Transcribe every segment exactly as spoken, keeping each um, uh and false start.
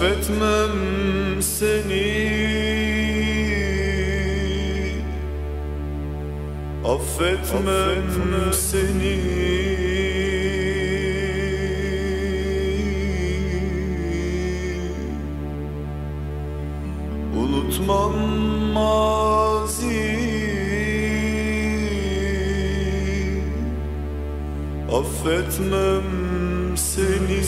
affetmem seni, affetmem, affetmem seni. Unutmam mazi, affetmem seni.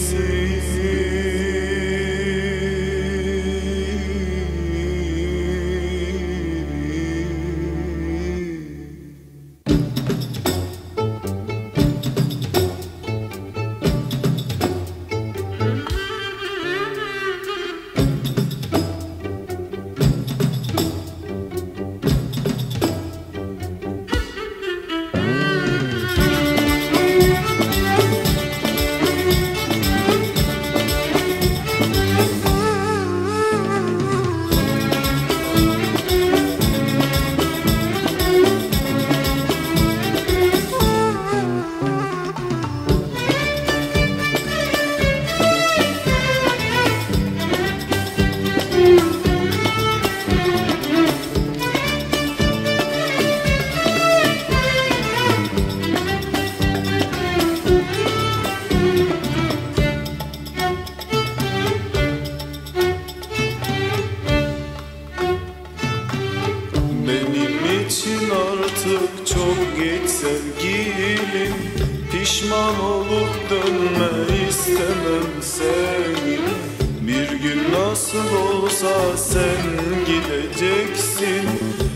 Benim için artık çok geç sevgilim, pişman olup dönme istemem seni. Bir gün nasıl olsa sen gideceksin,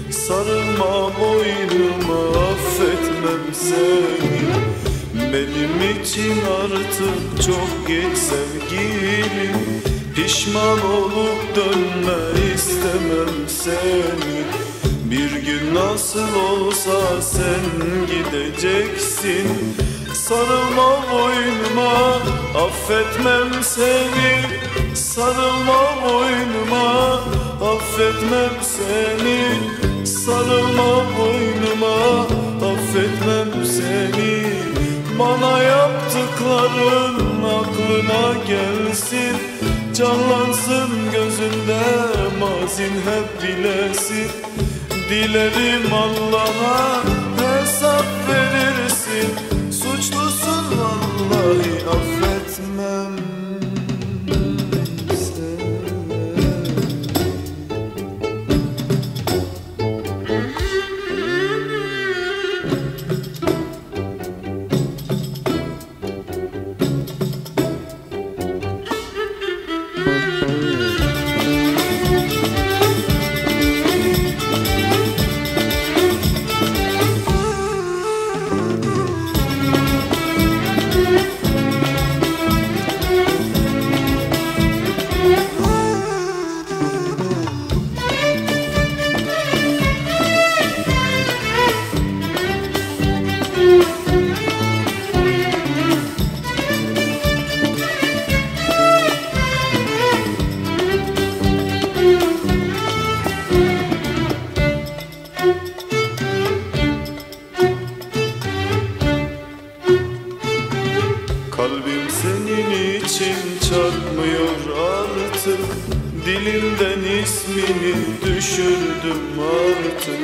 sarılma boynuma, affetmem seni. Benim için artık çok geç sevgilim, pişman olup dönme istemem seni. Bir gün nasıl olsa sen gideceksin, sarılma boynuma, affetmem seni. Sarılma boynuma, affetmem seni. Sarılma boynuma, affetmem seni. Bana yaptıkların aklına gelsin, canlansın gözünde mazin hep bilesin. Dilerim Allah'a hesap verirsin, suçlusun vallahi affetmem seni. Kalbim senin için çarpmıyor artık, dilimden ismini düşürdüm artık.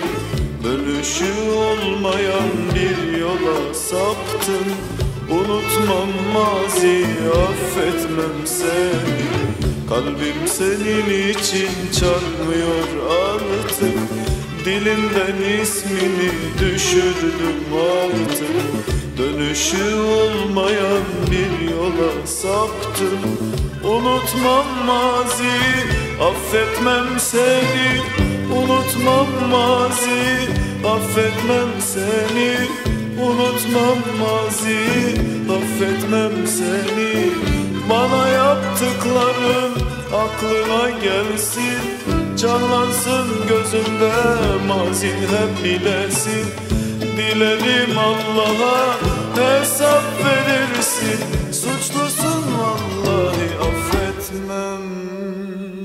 Dönüşü olmayan bir yola saptım, unutmam maziyi, affetmem seni. Kalbim senin için çarpmıyor artık, dilimden ismini düşürdüm artık. Dönüşü olmayan bir yola saptım, unutmam maziyi, affetmem seni. Unutmam maziyi, affetmem seni. Unutmam maziyi, affetmem seni. Bana yaptıkların aklına gelsin, canlansın gözünde mazin hep bilesin. Dilerim Allah'a hesap verirsin, suçlusun vallahi affetmem.